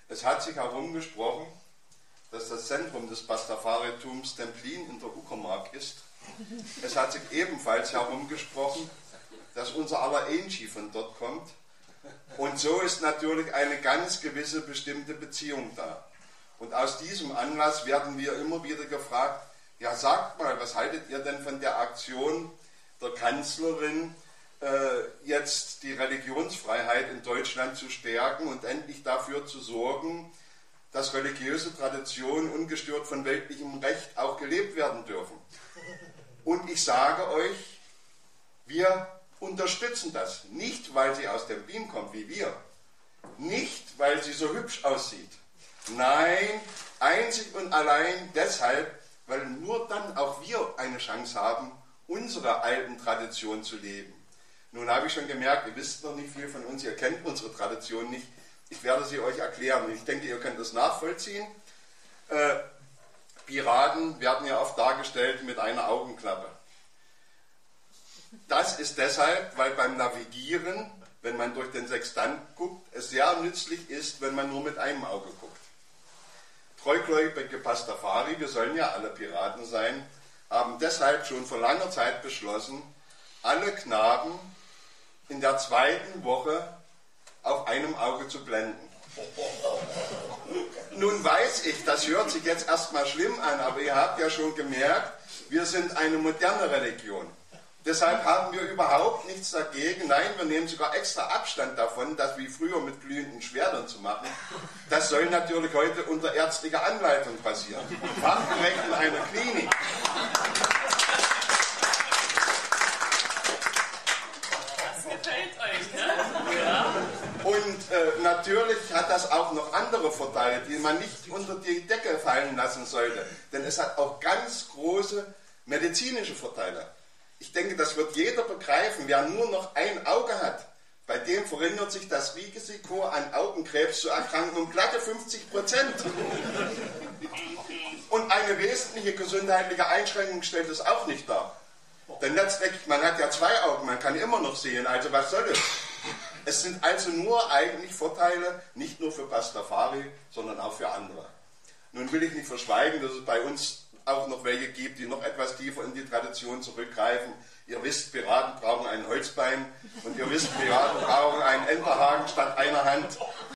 Es hat sich herumgesprochen, dass das Zentrum des Pastafaritums Templin in der Uckermark ist. Es hat sich ebenfalls herumgesprochen, dass unser aller Angie von dort kommt. Und so ist natürlich eine ganz gewisse bestimmte Beziehung da. Und aus diesem Anlass werden wir immer wieder gefragt, ja, sagt mal, was haltet ihr denn von der Aktion der Kanzlerin, jetzt die Religionsfreiheit in Deutschland zu stärken und endlich dafür zu sorgen, dass religiöse Traditionen ungestört von weltlichem Recht auch gelebt werden dürfen. Und ich sage euch, wir unterstützen das. Nicht, weil sie aus dem Templin kommt, wie wir. Nicht, weil sie so hübsch aussieht. Nein, einzig und allein deshalb, weil nur dann auch wir eine Chance haben, unsere alten Traditionen zu leben. Nun habe ich schon gemerkt, ihr wisst noch nicht viel von uns, ihr kennt unsere Tradition nicht. Ich werde sie euch erklären. Ich denke, ihr könnt das nachvollziehen. Piraten werden ja oft dargestellt mit einer Augenklappe. Das ist deshalb, weil beim Navigieren, wenn man durch den Sextant guckt, es sehr nützlich ist, wenn man nur mit einem Auge guckt. Treugläubige Pastafari, wir sollen ja alle Piraten sein, haben deshalb schon vor langer Zeit beschlossen, alle Knaben in der 2. Woche auf einem Auge zu blenden. Nun weiß ich, das hört sich jetzt erstmal schlimm an, aber ihr habt ja schon gemerkt, wir sind eine moderne Religion. Deshalb haben wir überhaupt nichts dagegen. Nein, wir nehmen sogar extra Abstand davon, das wie früher mit glühenden Schwertern zu machen. Das soll natürlich heute unter ärztlicher Anleitung passieren. Fachgerecht in einer Klinik. Das gefällt euch, ne? Ja. Und natürlich hat das auch noch andere Vorteile, die man nicht unter die Decke fallen lassen sollte. Denn es hat auch ganz große medizinische Vorteile. Ich denke, das wird jeder begreifen. Wer nur noch ein Auge hat, bei dem verringert sich das Risiko, an Augenkrebs zu erkranken um glatte 50%. Und eine wesentliche gesundheitliche Einschränkung stellt es auch nicht dar. Denn letztendlich, man hat ja 2 Augen, man kann immer noch sehen, also was soll es? Es sind also nur eigentlich Vorteile, nicht nur für Pastafari, sondern auch für andere. Nun will ich nicht verschweigen, dass es bei uns auch noch welche gibt, die noch etwas tiefer in die Tradition zurückgreifen. Ihr wisst, Piraten brauchen ein Holzbein und ihr wisst, Piraten brauchen einen Enterhaken statt einer Hand.